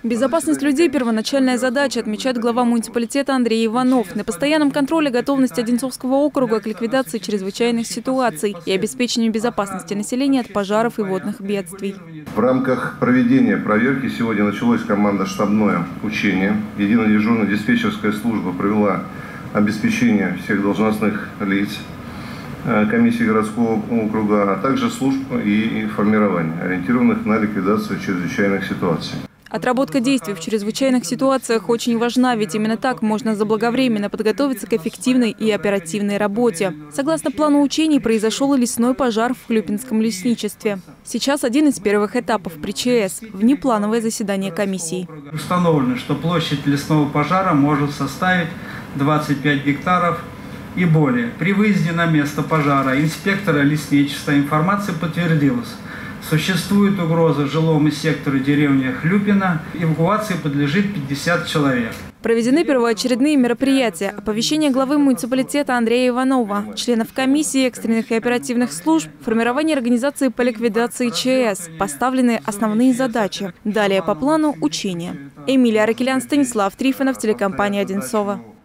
Безопасность людей – первоначальная задача, отмечает глава муниципалитета Андрей Иванов. На постоянном контроле готовность Одинцовского округа к ликвидации чрезвычайных ситуаций и обеспечению безопасности населения от пожаров и водных бедствий. В рамках проведения проверки сегодня началось командно-штабное учение. Единая дежурная диспетчерская служба провела обеспечение всех должностных лиц комиссии городского округа, а также служб и формирований, ориентированных на ликвидацию чрезвычайных ситуаций. Отработка действий в чрезвычайных ситуациях очень важна, ведь именно так можно заблаговременно подготовиться к эффективной и оперативной работе. Согласно плану учений, произошел и лесной пожар в Хлюпинском лесничестве. Сейчас один из первых этапов при ЧС – внеплановое заседание комиссии. Установлено, что площадь лесного пожара может составить 25 гектаров и более. При выезде на место пожара инспектора лесничества информация подтвердилась. Существует угроза жилому сектору деревни Хлюпино. Эвакуации подлежит 50 человек. Проведены первоочередные мероприятия. Оповещение главы муниципалитета Андрея Иванова, членов комиссии экстренных и оперативных служб, формирование организации по ликвидации ЧС. Поставлены основные задачи. Далее по плану учения. Эмилия Аракелян, Станислав Трифонов, телекомпания «Одинцово».